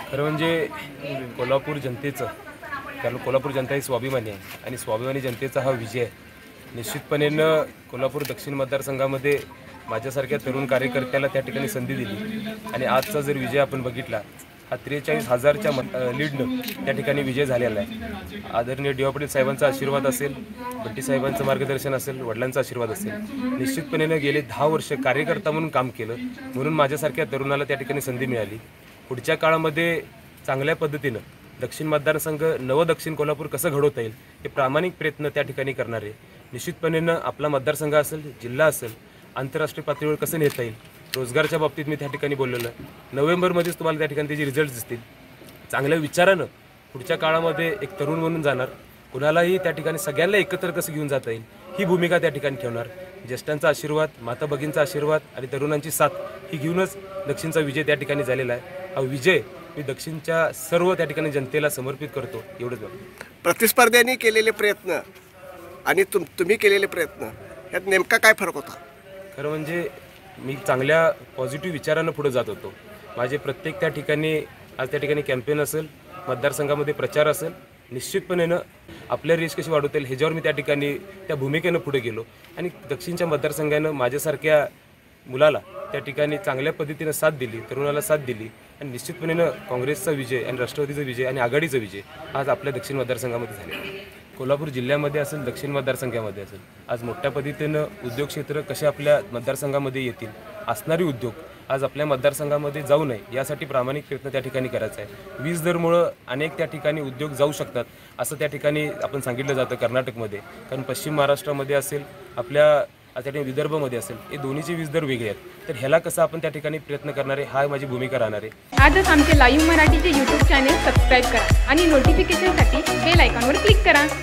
खरं म्हणजे कोल्हापूर जनतेचं, कारण कोल्हापूर जनता ही स्वाभिमानी आहे आणि स्वाभिमानी जनतेचा हा विजय आहे. निश्चितपणेनं कोल्हापूर दक्षिण मतदारसंघामध्ये माझ्यासारख्या तरुण कार्यकर्त्याला त्या ठिकाणी संधी दिली आणि आजचा जर विजय आपण बघितला, हा 43,000च्या लीडनं त्या ठिकाणी विजय झालेला आहे. आदरणीय डी.वाय. पाटील साहेबांचा आशीर्वाद असेल, बंटी साहेबांचं मार्गदर्शन असेल, वडिलांचा आशीर्वाद असेल. निश्चितपणेनं गेले 10 वर्ष कार्यकर्ता म्हणून काम केलं, म्हणून माझ्यासारख्या तरुणाला त्या ठिकाणी संधी मिळाली. पुढच्या काळामध्ये चांगल्या पद्धतीनं दक्षिण मतदारसंघ दक्षिण कोल्हापूर कसं घडवता येईल हे प्रामाणिक प्रयत्न त्या ठिकाणी करणार आहे. निश्चितपणेनं आपला मतदारसंघ असेल, जिल्हा असेल, आंतरराष्ट्रीय पातळीवर कसं नेता येईल, रोजगारच्या बाबतीत मी त्या ठिकाणी बोललेलो आहे. नोव्हेंबरमध्येच तुम्हाला त्या ठिकाणी त्याचे रिझल्ट दिसतील. चांगल्या विचारानं पुढच्या काळामध्ये एक तरुण म्हणून जाणार, कुणालाही त्या ठिकाणी सगळ्यांना एकत्र कसं घेऊन जाता येईल ही भूमिका त्या ठिकाणी ठेवणार. ज्येष्ठांचा आशीर्वाद, माता भगिनींचा आशीर्वाद आणि तरुणांची साथ ही घेऊनच दक्षिणचा विजय त्या ठिकाणी झालेला आहे. हा विजय मी दक्षिणच्या सर्व त्या ठिकाणी जनतेला समर्पित करतो. एवढंच. प्रतिस्पर्ध्यांनी केलेले प्रयत्न आणि तुम्ही केलेले प्रयत्न यात नेमका काय फरक होता? खरं म्हणजे मी चांगल्या पॉझिटिव्ह विचारानं पुढे जात होतो. माझे प्रत्येक त्या ठिकाणी आज त्या ठिकाणी कॅम्पेन असेल, मतदारसंघामध्ये प्रचार असेल, निश्चितपणेनं आपल्या रेस कशी वाढवता येईल ह्याच्यावर मी त्या ठिकाणी त्या भूमिकेनं पुढे गेलो आणि दक्षिणच्या मतदारसंघानं माझ्यासारख्या मुलाला त्या ठिकाणी चांगल्या पद्धतीनं साथ दिली, तरुणाला साथ दिली आणि निश्चितपणेनं काँग्रेसचा विजय आणि राष्ट्रवादीचा विजय आणि आघाडीचा विजय आज आपल्या दक्षिण मतदारसंघामध्ये झालेला आहे. कोल्हापूर जिल्ह्यामध्ये असेल, दक्षिण मतदारसंघामध्ये असेल, आज मोठ्या पद्धतीनं उद्योग क्षेत्र कसे आपल्या मतदारसंघामध्ये येतील, असणारी उद्योग आज आपल्या मतदारसंघामध्ये जाऊ नये यासाठी प्रामाणिक प्रयत्न त्या ठिकाणी करायचा आहे. वीज दरमुळं अनेक त्या ठिकाणी उद्योग जाऊ शकतात असं त्या ठिकाणी आपण सांगितलं जातं कर्नाटकमध्ये, कारण पश्चिम महाराष्ट्रामध्ये असेल, आपल्या त्या ठिकाणी विदर्भमध्ये असेल, हे दोन्हीचे वीज दर वेगळे आहेत. तर ह्याला कसं आपण त्या ठिकाणी प्रयत्न करणार आहे हा माझी भूमिका राहणार आहे. आजच आमचे लाईव्ह मराठीचे यूट्यूब चॅनेल सबस्क्राईब करा आणि नोटिफिकेशनसाठी बेल आयकॉनवर क्लिक करा.